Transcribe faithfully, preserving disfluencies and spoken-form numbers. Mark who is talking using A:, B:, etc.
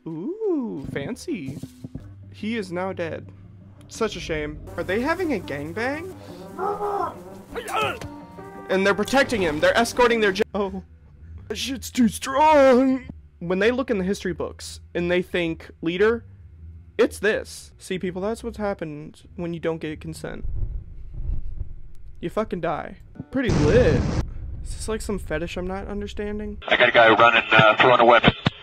A: Ooh, fancy. He is now dead. Such a shame. Are they having a gangbang? And they're protecting him. They're escorting their jet. Oh, that shit's too strong. When they look in the history books and they think leader, it's this. See, people, that's what's happened when you don't get consent. You fucking die. Pretty lit. Is this like some fetish I'm not understanding?
B: I got a guy running, uh, throwing a weapon.